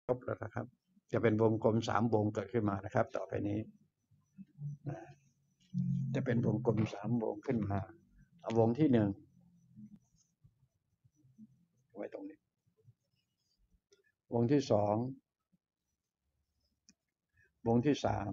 ครบแล้วนะครับจะเป็นวงกลม3 วงเกิดขึ้นมานะครับต่อไปนี้จะเป็นวงกลม3 วงขึ้นมาเอาวงที่1ไว้ตรงนี้วงที่2วงที่3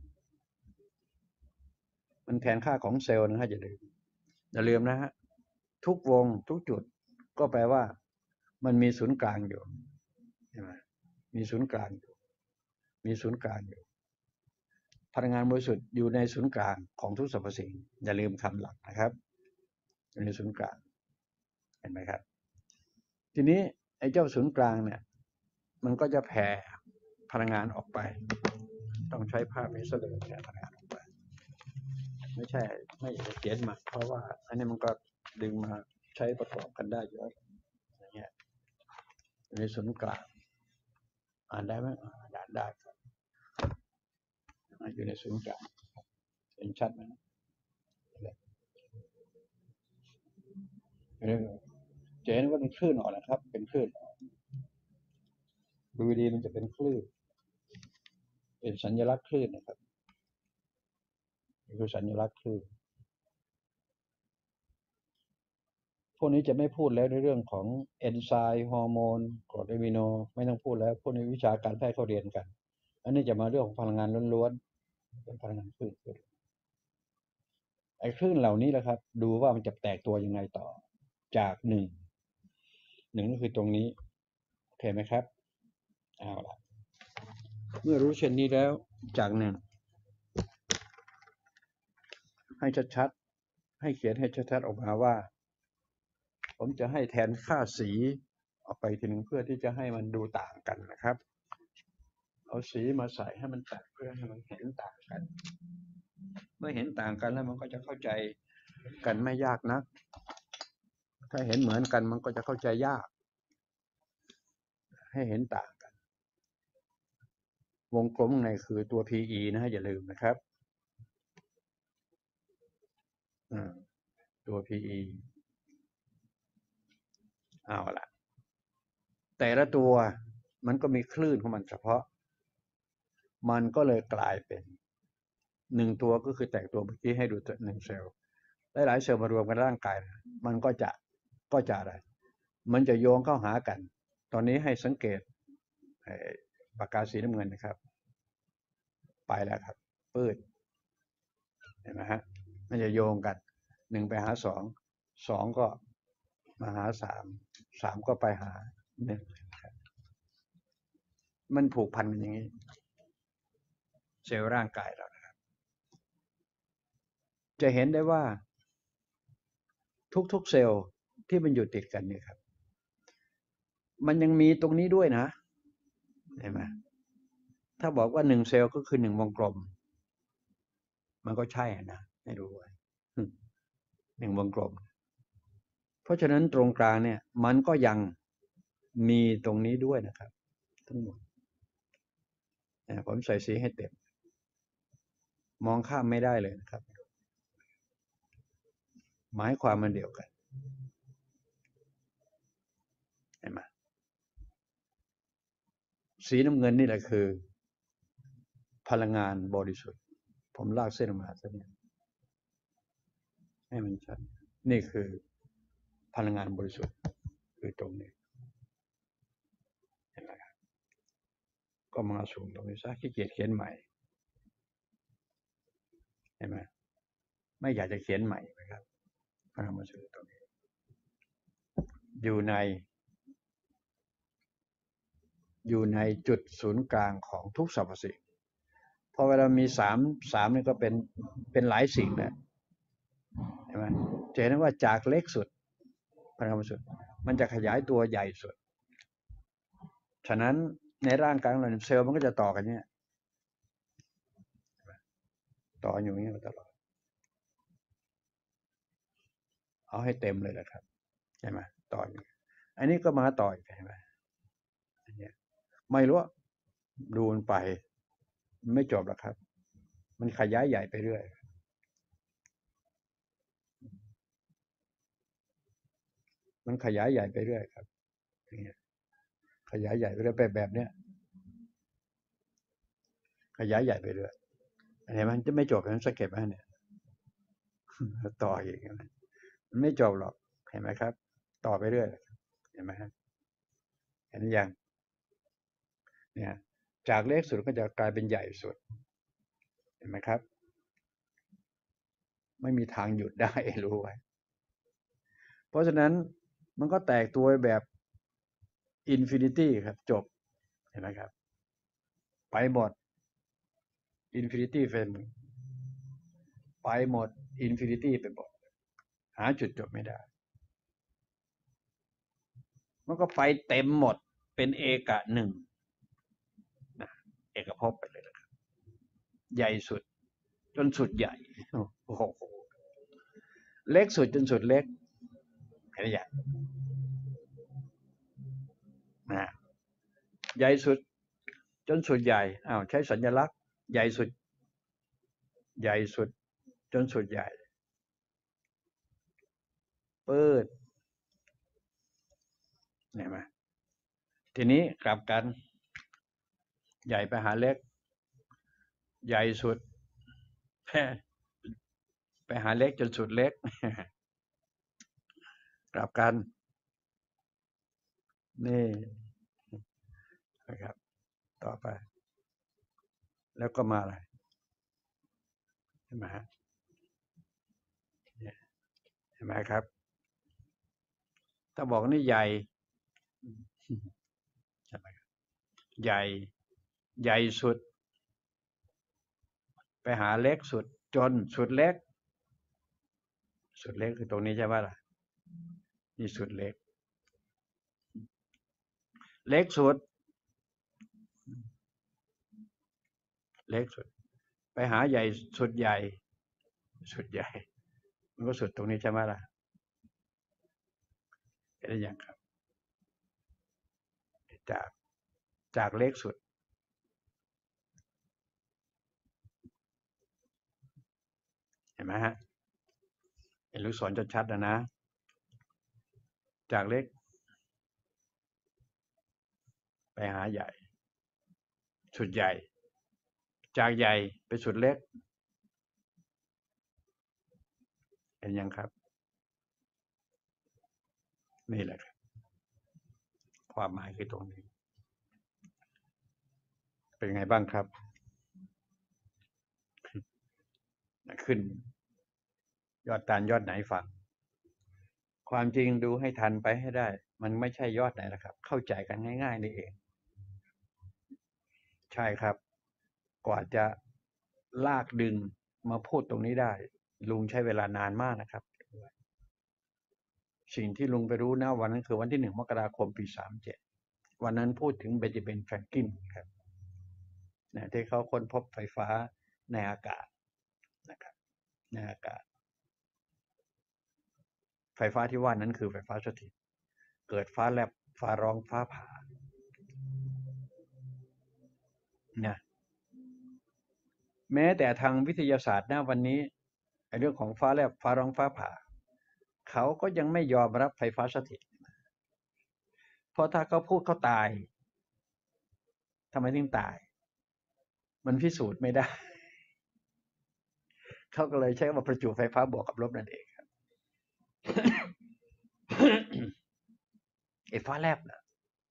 มันแทนค่าของเซลล์นะฮะอย่าลืมนะฮะทุกวงทุกจุดก็แปลว่ามันมีศูนย์กลางอยู่ใช่ไหมมีศูนย์กลางอยู่มีศูนย์กลางอยู่พลังงานบริสุทธิ์อยู่ในศูนย์กลางของทุกสรรพสิ่งอย่าลืมคำหลักนะครับอยู่ในศูนย์กลางเห็นไหมครับทีนี้ไอ้เจ้าศูนย์กลางเนี่ยมันก็จะแผ่พลังงานออกไปต้องใช้ภาพนี้เสนอแผ่พลังงานออกไปไม่ใช่ไม่อยากจะเขียนมาเพราะว่าอันนี้มันก็ดึงมาใช้ประกอบกันได้เยอะอย่างเงี้ยอยู่ในศูนย์กลางอ่านได้ไหมอ่านได้ครับอยู่ในศูนย์กลางเห็นชัดไหมจะเห็นว่าเป็นคลื่นออกนะครับเป็นคลื่นดูดีมันจะเป็นคลื่นเป็นสัญลักษณ์คลื่นนะครับนี่คือสัญลักษณ์คลื่นพวกนี้จะไม่พูดแล้วในเรื่องของเอนไซม์ฮอร์โมนกรดอะมิโนไม่ต้องพูดแล้วพวกนี้วิชาการแพทย์เขาเรียนกันอันนี้จะมาเรื่องของพลังงานล้วนๆเป็นพลังงานคลื่นไอ้คลื่นเหล่านี้แหละครับดูว่ามันจะแตกตัวยังไงต่อจากหนึ่งก็คือตรงนี้โอเคไหมครับเอาละเมื่อรู้เช่นนี้แล้วจากหนึ่งให้ชัดๆให้เขียนให้ชัดๆออกมาว่าผมจะให้แทนค่าสีออกไปทีนึงเพื่อที่จะให้มันดูต่างกันนะครับเอาสีมาใส่ให้มันต่างเพื่อให้มันเห็นต่างกันเมื่อเห็นต่างกันแล้วมันก็จะเข้าใจกันไม่ยากนักถ้าเห็นเหมือนกันมันก็จะเข้าใจยากให้เห็นต่างกันวงกลมในคือตัว PE นะฮะอย่าลืมนะครับตัว PE เอาละแต่ละตัวมันก็มีคลื่นของมันเฉพาะมันก็เลยกลายเป็น1 ตัวก็คือแตกตัวเมื่อกี้ให้ดู1 เซลล์หลายๆเซลล์มารวมกันร่างกายมันก็จะอะไรมันจะโยงเข้าหากันตอนนี้ให้สังเกตปากกาสีน้ำเงินนะครับไปแล้วครับปื้ดเห็นไหมฮะมันจะโยงกัน1ไปหา2ก็มาหา3ก็ไปหา1มันผูกพันกันอย่างนี้เซลล์ร่างกายเรานะครับจะเห็นได้ว่าทุกๆเซลล์ที่มันอยู่ติดกันเนี่ยครับมันยังมีตรงนี้ด้วยนะเห็นไหมถ้าบอกว่า1 เซลล์ก็คือ1 วงกลมมันก็ใช่นะให้รู้ไว้1 วงกลมเพราะฉะนั้นตรงกลางเนี่ยมันก็ยังมีตรงนี้ด้วยนะครับทั้งหมดผมใส่สีให้เต็มมองข้ามไม่ได้เลยนะครับหมายความมันเดียวกันเห็นไหมสีน้ำเงินนี่แหละคือพลังงานบริสุทธิ์ผมลากเส้นออกมาสักนิดให้มันชัดนี่คือพลังงานบริสุทธิ์คือตรงนี้เห็นไหมครับก็มาสูงตรงนี้ซะขี้เกียจเขียนใหม่เห็นไหมไม่อยากจะเขียนใหม่นะครับพลังงานบริสุทธิ์ตรงนี้อยู่ในจุดศูนย์กลางของทุกสรรพสิ่งพอเวลามีสามนี่ก็เป็นหลายสิ่งนะเห็นไหมจะเห็นว่าจากเล็กสุดพลังงานบริสุทธิ์มันจะขยายตัวใหญ่สุดฉะนั้นในร่างกายของเราเซลล์มันก็จะต่อกันเนี่ยต่ออยู่อย่างนี้ตลอดเอาให้เต็มเลยนะครับใช่ไหมต่ออยู่อันนี้ก็มาต่ออีกใช่ไหมอันนี้ไม่รู้ดูมันไปไม่จบหรอกครับมันขยายใหญ่ไปเรื่อยมันขยายใหญ่ไปเรื่อยครับอย่างเงี้ยขยายใหญ่ไปเรื่อยแบบเนี้ยขยายใหญ่ไปเรื่อยเห็นไหมมันจะไม่จบมันสะเก็ตไหมเนี่ยต่ออีกมันไม่จบหรอกเห็นไหมครับ ต่อไปเรื่อยเห็นไหมครับเห็นยังเนี่ย จากเล็กสุดก็จะกลายเป็นใหญ่สุดเห็นไหมครับ ไม่มีทางหยุดได้รู้ไว้เพราะฉะนั้นมันก็แตกตัวแบบอินฟินิตี้ครับจบเห็นไหมครับไปหมดอินฟินิตี้เป็นไปหมดอินฟินิตี้ไปหมดหาจุดจบไม่ได้มันก็ไปเต็มหมดเป็นเอกะหนึ่งนะเอกภพไปเลยนะครับใหญ่สุดจนสุดใหญ่โอ้โหเล็กสุดจนสุดเล็กเห็นอย่างนะใหญ่สุดจนสุดใหญ่อ้าวใช้สัญลักษณ์ใหญ่สุดใหญ่สุดจนสุดใหญ่เปิดเห็นไหมทีนี้กลับกันใหญ่ไปหาเล็กใหญ่สุดไปหาเล็กจนสุดเล็กกลับกันนี่นะครับต่อไปแล้วก็มาอะไรเห็นไหมฮะเห็นไหมครับถ้าบอกนี่ใหญ่ใช่ไหมครับใหญ่ใหญ่สุดไปหาเล็กสุดจนสุดเล็กสุดเล็กคือตรงนี้ใช่ไหมล่ะนี่สุดเล็กเล็กสุดเล็กสุดไปหาใหญ่สุดใหญ่สุดใหญ่มันก็สุดตรงนี้ใช่ไหมล่ะเห็นหรือยังครับจากจากเล็กสุดเห็นไหมฮะเห็นลูกศรชัดๆนะจากเล็กไปหาใหญ่สุดใหญ่จากใหญ่ไปสุดเล็กเห็นยังครับนี่แหละครับความหมายคือตรงนี้เป็นไงบ้างครับขึ้นยอดตาลยอดไหนฟังความจริงดูให้ทันไปให้ได้มันไม่ใช่ยอดไหนละครับเข้าใจกันง่ายๆนี่เองใช่ครับกว่าจะลากดึงมาพูดตรงนี้ได้ลุงใช้เวลานานมากนะครับสิ่งที่ลุงไปรู้นะวันนั้นคือวันที่1 มกราคม ปี 37วันนั้นพูดถึงเบนจามินแฟรงกลินครับนะที่เขาค้นพบไฟฟ้าในอากาศนะครับในอากาศไฟฟ้าที่ว่านั้นคือไฟฟ้าสถิตเกิดฟ้าแลบฟ้าร้องฟ้าผ่านะแม้แต่ทางวิทยาศาสตร์ณวันนี้เรื่องของฟ้าแลบฟ้าร้องฟ้าผ่าเขาก็ยังไม่ยอมรับไฟฟ้าสถิตเพราะถ้าเขาพูดเขาตายทำไมถึงตายมันพิสูจน์ไม่ได้เขาก็เลยใช้ว่าประจุไฟฟ้าบวกกับลบนั่นเองครับไอ้ฟ้าแลบนะ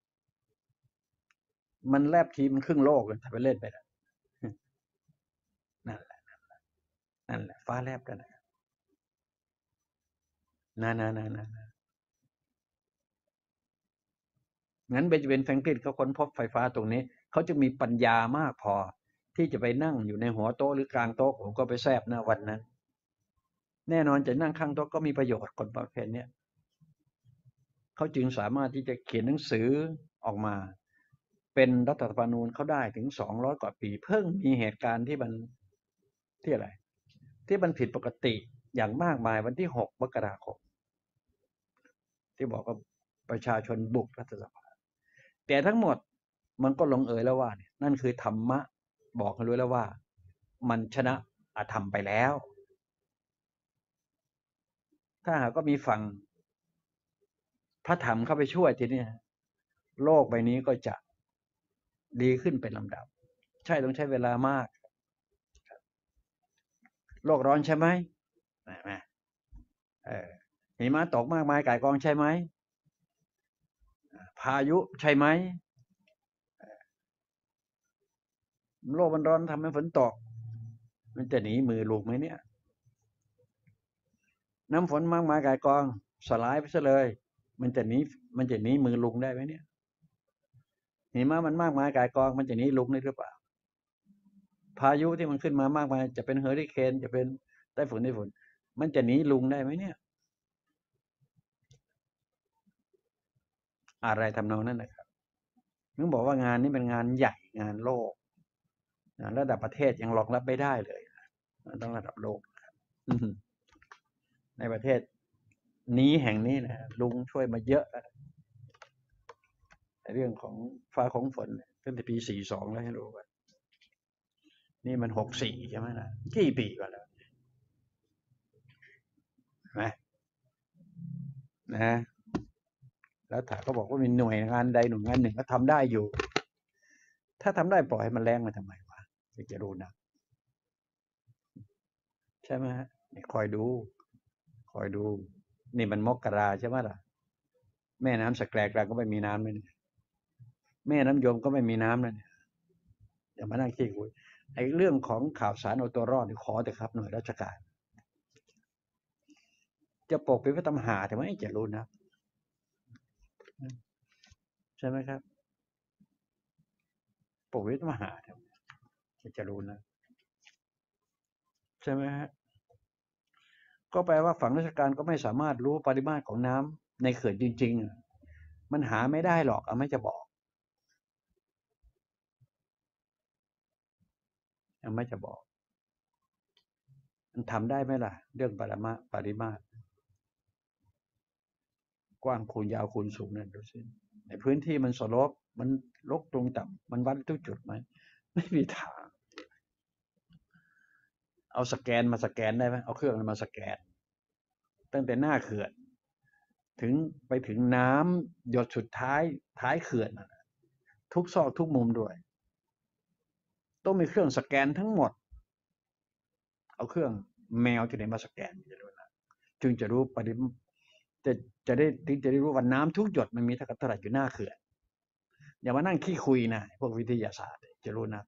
มันแลบทีมันครึ่งโลกเลยถ้าไปเล่นไปนะนั่นแหละนั่นแหละฟ้าแลบนั่นแหละนั่นงั้นเบนจามินแฟรงกลินเขาค้นพบไฟฟ้าตรงนี้เขาจะมีปัญญามากพอที่จะไปนั่งอยู่ในหัวโต๊ะหรือกลางโต๊ะผมก็ไปแซบนะวันนั้นแน่นอนจะนั่งข้างโต๊ะก็มีประโยชน์คนประเภทนี้เขาจึงสามารถที่จะเขียนหนังสือออกมาเป็นรัฐธรรมนูญเขาได้ถึง200 กว่าปีเพิ่งมีเหตุการณ์ที่มันที่อะไรที่มันผิดปกติอย่างมากมายวันที่6 มกราคมที่บอกว่าประชาชนบุกรัฐสภาแต่ทั้งหมดมันก็ลงเอยแล้วว่าเนี่ยนั่นคือธรรมะบอกให้รู้แล้วว่ามันชนะอธรรมไปแล้วถ้าหากก็มีฝั่งพระธรรมเข้าไปช่วยทีนี้โลกใบนี้ก็จะดีขึ้นเป็นลำดับใช่ต้องใช้เวลามากโลกร้อนใช่ไหมหิมะตกมากมายก่ายกองใช่ไหมพายุใช่ไหมโลกมันร้อนทำให้ฝนตกมันจะหนีมือลูกไหมเนี่ยน้ำฝนมากมายก่ายกองสลายไปซะเลยมันจะหนีมือลุงได้ไหมเนี่ยหิมะมันมากมายก่ายกองมันจะหนีลุงได้หรือเปล่าพายุที่มันขึ้นมามากมายจะเป็นเฮอริเคนจะเป็นไต้ฝุ่นมันจะหนีลุงได้ไหมเนี่ยอะไรทำนองนั้นนะครับนึกบอกว่างานนี้เป็นงานใหญ่งานโลกงานระดับประเทศยังรองรับไม่ได้เลยมันต้องระดับโลกในประเทศนี้แห่งนี้นะลุงช่วยมาเยอะเรื่องของฟ้าของฝนตั้งแต่ปี42แล้วให้รู้ว่านี่มัน64ใช่ไหมนะกี่ปีก่อนแล้วนะนะแล้วถ้าเขาบอกว่ามีหน่วยงานใดหน่วยงานหนึ่งก็ทำได้อยู่ถ้าทำได้ปล่อยให้มันแรงมาทำไมวะจะรู้นะใช่ไหมฮะนี่คอยดูนี่มันมกราใช่ไหมล่ะแม่น้ำสแกลกลางก็ไม่มีน้ำเลยแม่น้ำยมก็ไม่มีน้ำเลยอย่ามานั่งขี้คุยไอ้เรื่องของข่าวสารเอาตัวรอดขอเถอะครับหน่วยราชการจะปกปิดไว้ตำหาแต่ไม่จะรู้นะใช่ไหมครับปกปิดตำหาจะรู้นะใช่ไหมฮะก็แปลว่าฝั่งราชการก็ไม่สามารถรู้ปริมาตรของน้ำในเขื่อนจริงๆมันหาไม่ได้หรอกไม่จะบอกไม่จะบอกมันทำได้ไหมล่ะเรื่องปริมาตรกว้างคูณยาวคูณสูงนั่นดูสิในพื้นที่มันสโลปมันลกตรงต่ำมันวัดทุกจุดไหมไม่มีทางเอาสแกนมาสแกนได้ไหมเอาเครื่องมาสแกนตั้งแต่หน้าเขื่อนถึงไปถึงน้ำหยดสุดท้ายเขื่อนทุกซอกทุกมุมด้วยต้องมีเครื่องสแกนทั้งหมดเอาเครื่องแมวที่ไหนมาสแกนจะรู้นะจึงจะรู้จะจะได้รู้ว่าน้ำทุกหยดมันมีเท่าไหร่อยู่หน้าเขื่อนอย่ามานั่งขี้คุยนะพวกวิทยาศาสตร์จะรู้นะ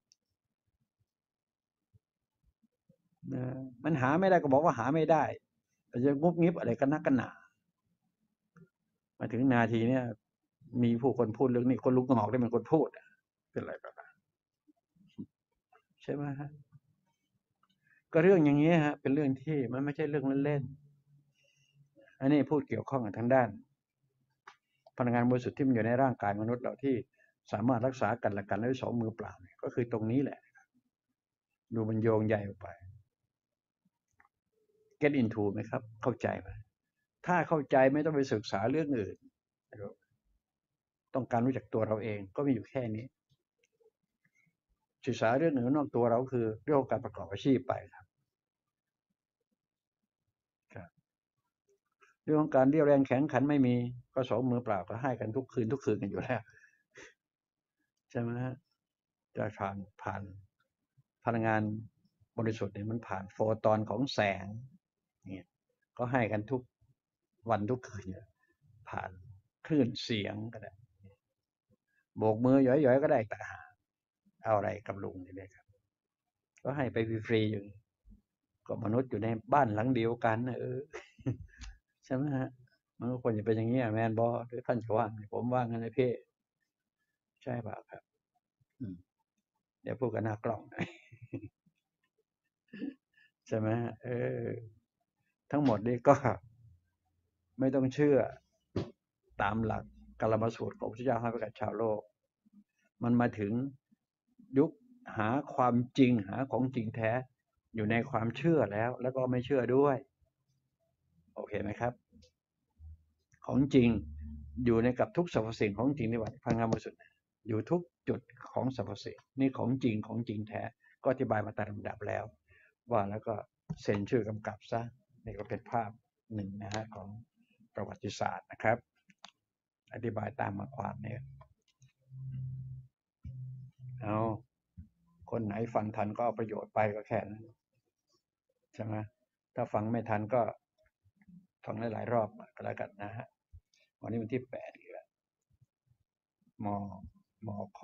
มันหาไม่ได้ก็บอกว่าหาไม่ได้แต่จะงุบงิบอะไรกันนักกันหนามาถึงนาทีเนี้ยมีผู้คนพูดเรื่องนี้คนลุกหอกได้เป็นคนพูดเป็นอะไรแบบนั้นใช่ไหมฮะก็เรื่องอย่างนี้ฮะเป็นเรื่องที่มันไม่ใช่เรื่องเล่นๆอันนี้พูดเกี่ยวข้องกับทางด้านพลังงานบริสุทธิ์ที่มันอยู่ในร่างกายมนุษย์เราที่สามารถรักษากันและกันด้วยสองมือเปล่าก็คือตรงนี้แหละดูมันโยงใหญ่ออกไป get into ไหมครับเข้าใจไหมถ้าเข้าใจไม่ต้องไปศึกษาเรื่องอื่นต้องการรู้จักตัวเราเองก็มีอยู่แค่นี้ศึกษาเรื่องอื่นนอกตัวเราคือเรื่องการประกอบอาชีพไปครับเรื่องของการเรียวแรงแข็งขันไม่มีก็สองมือเปล่าก็ให้กันทุกคืนกันอยู่แล้วใช่ไหมฮะจะผ่านพลังงานบริสุทธิ์เนี่ยมันผ่านโฟตอนของแสงเนี่ยก็ให้กันทุกวันทุกคืนผ่านคลื่นเสียงก็ได้โบกมือหย่อยๆก็ได้แต่เอาอะไรกับลุงนี่ครับก็ให้ไปฟรีๆอยู่ก็มนุษย์อยู่ในบ้านหลังเดียวกันใช่ไหมฮะมันก็ควรจะเป็นอย่างนี้แมนบอหรือท่านจะว่าผมว่างั้นนะพี่ใช่ป่ะครับเดี๋ยวพูดกันหน้ากล้องใช่ไหมทั้งหมดนี้ก็ไม่ต้องเชื่อตามหลักกาลมสูตรของพระเจ้าให้กับชาวโลกมันมาถึงยุคหาความจริงหาของจริงแท้อยู่ในความเชื่อแล้วก็ไม่เชื่อด้วยโอเคไหมครับของจริงอยู่ในกับทุกสรรพสิ่งของจริงในวัดพลังงานบริสุทธิ์อยู่ทุกจุดของสรรพสิ่งนี่ของจริงแท้ก็อธิบายมาตามลำดับแล้วว่าแล้วก็เซ็นชื่อกำกับซะนี่ก็เป็นภาพหนึ่งนะฮะของประวัติศาสตร์นะครับอธิบายตามมาความเนี่ยเอาคนคนไหนฟังทันก็เอาประโยชน์ไปก็แค่นั้นใช่ไหมถ้าฟังไม่ทันก็ฟังหลายๆรอบก็แล้วกันนะฮะวันนี้วันที่8อีกแล้วมค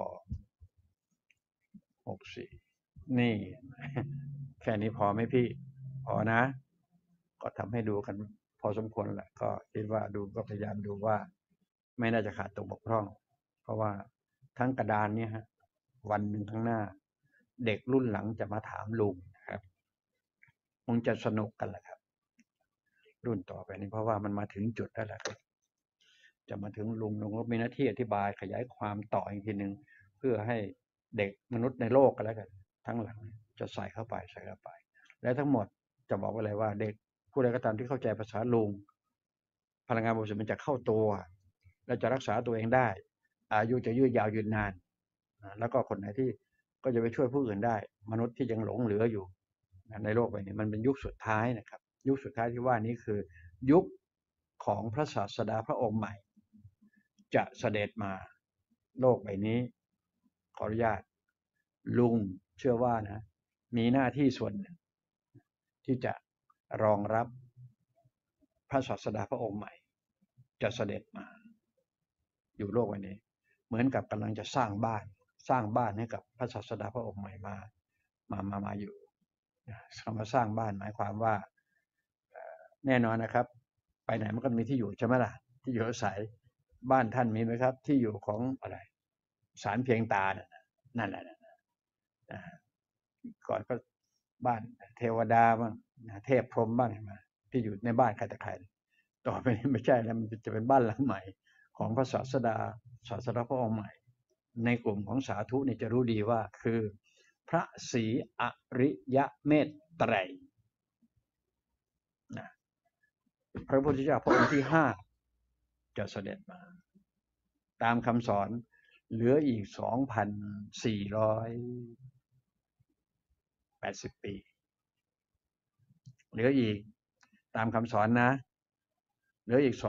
64นี่แค่นี้พอไหมพี่พอนะก็ทำให้ดูกันพอสมควรแหละก็คิดว่าดูก็พยายามดูว่าไม่น่าจะขาดตกบกพร่องเพราะว่าทั้งกระดานเนี่ยฮะวันหนึ่งข้างหน้าเด็กรุ่นหลังจะมาถามลุงครับคงจะสนุกกันแหละครับรุ่นต่อไปนี้เพราะว่ามันมาถึงจุดแล้วแหละจะมาถึงลุงก็มีหน้าที่อธิบายขยายความต่ออีกทีหนึ่งเพื่อให้เด็กมนุษย์ในโลกกันแล้วกันทั้งหลังจะใส่เข้าไปและทั้งหมดจะบอกไว้เลยว่าเด็กผู้ใดก็ตามที่เข้าใจภาษาลุงพลังงานบริสุทธิ์มันจะเข้าตัวและจะรักษาตัวเองได้อายุจะยืดยาวยืนนานแล้วก็คนไหนที่ก็จะไปช่วยผู้อื่นได้มนุษย์ที่ยังหลงเหลืออยู่ในโลกใบนี้มันเป็นยุคสุดท้ายนะครับยุคสุดท้ายที่ว่านี้คือยุคของพระศาสดาพระองค์ใหม่จะเสด็จมาโลกใบนี้ขออนุญาตลุงเชื่อว่านะมีหน้าที่ส่วนหนึ่งที่จะรองรับพระศาสดาพระองค์ใหม่จะเสด็จมาอยู่โลกใบนี้เหมือนกับกำลังจะสร้างบ้านให้กับพระศาสดาพระองค์ใหม่มาอยู่คำว่าสร้างบ้านหมายความว่าแน่นอนนะครับไปไหนมันก็มีที่อยู่ใช่ไหมล่ะที่อยู่อาศัยบ้านท่านมีไหมครับที่อยู่ของอะไรศาลเพียงตานั่นแหละก่อนก็บ้านเทวดาบ้างเทพพรหมบ้างใช่ไหมที่อยู่ในบ้านใครแต่ใครต่อไปนี้ไม่ใช่แล้วมันจะเป็นบ้านหลังใหม่ของพระศาสดาพระองค์ใหม่ในกลุ่มของสาธุนี่จะรู้ดีว่าคือพระศรีอริยเมตไตรนะพระพุทธเจ้าพระองค์ที่5จะเสด็จมาตามคำสอนเหลืออีก 2,480 ปีเหลืออีกตามคำสอนนะเหลืออีก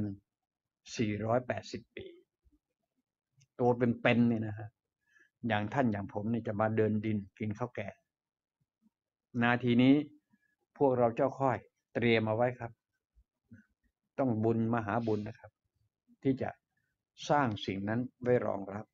2,480 ปีตัวเป็นๆเนี่ยนะฮะอย่างท่านอย่างผมนี่จะมาเดินดินกินข้าวแกงนาทีนี้พวกเราเจ้าค่อยเตรียมเอาไว้ครับต้องบุญมหาบุญนะครับที่จะสร้างสิ่งนั้นไว้รองรับ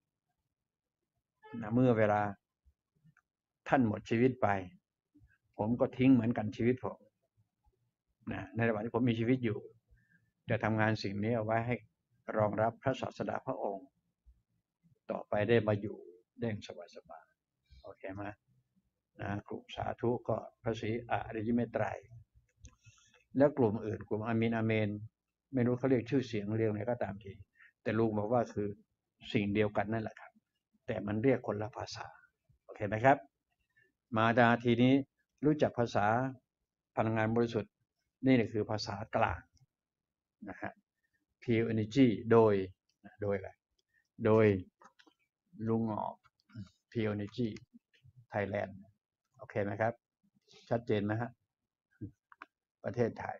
นะเมื่อเวลาท่านหมดชีวิตไปผมก็ทิ้งเหมือนกันชีวิตผมนะในระหว่างที่ผมมีชีวิตอยู่จะทำงานสิ่งนี้เอาไว้ให้รองรับพระศาสดาพระองค์ต่อไปได้มาอยู่ได้สบายๆโอเคไหมนะกลุ่มสาธุก็พระศรีอริยเมตไตรแล้วกลุ่มอื่นกลุ่มอามีนอาเมนไม่รู้เขาเรียกชื่อเสียงเรียกอะไรก็ตามทีแต่ลุงบอกว่าคือสิ่งเดียวกันนั่นแหละครับแต่มันเรียกคนละภาษาโอเคไหมครับมาดาทีนี้รู้จักภาษาพลังงานบริสุทธิ์นี่คือภาษากลางนะฮะ Pure Energy โดยอะไรโดยลุงออก Pure Energy Thailand โอเคไหมครับชัดเจนไหมฮะประเทศไทย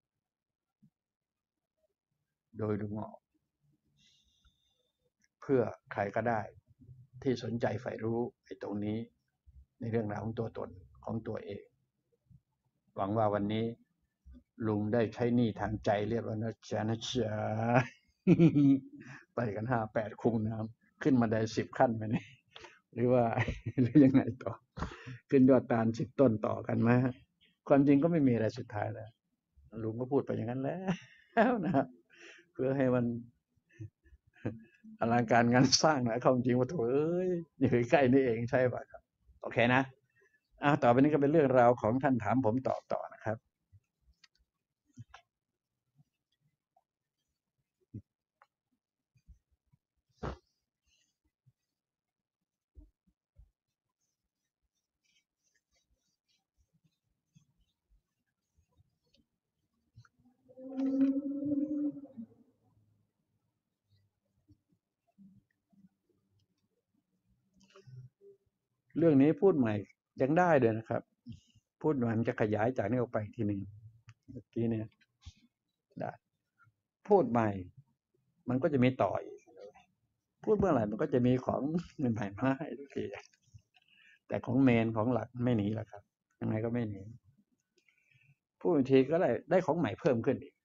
โดยลุงออกเพื่อใครก็ได้ที่สนใจใฝ่รู้ไอ้ตรงนี้ในเรื่องราวของตัวตนของตัวเองหวังว่าวันนี้ลุงได้ใช้หนี้ทางใจเรียบร้อยนะจ๊ะไปกัน5-8คุ้งน้ำขึ้นมาได้10 ขั้นไปนี่หรือว่าหรือยังไงต่อขึ้นยอดตาล10 ต้นต่อกันไหมความจริงก็ไม่มีอะไรสุดท้ายแล้วลุงก็พูดไปอย่างนั้นแล้วนะเพื่อให้มันอลังการงานสร้างนะความจริงว่าโถอยู่ใกล้นี่เองใช่ป่ะครับโอเคนะต่อไปนี้ก็เป็นเรื่องราวของท่านถามผมตอบต่อนะครับเรื่องนี้พูดใหม่ยังได้เลยนะครับพูดใหม่มันจะขยายจากนี้ออกไปทีหนึ่งเมื่อกี้เนี่ยได้พูดใหม่มันก็จะมีต่ออีกพูดเมื่อไหร่มันก็จะมีของใหม่ๆมาให้ทุกทีแต่ของเมนของหลักไม่หนีหรอกครับยังไงก็ไม่หนีผู้บางทีก็ได้ของใหม่เพิ่มขึ้นอีก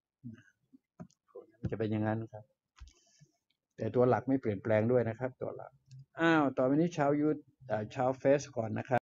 จะเป็นอย่างนั้นครับแต่ตัวหลักไม่เปลี่ยนแปลงด้วยนะครับตัวหลักต่อไปนี้ชาวยูชาวเฟซก่อนนะครับ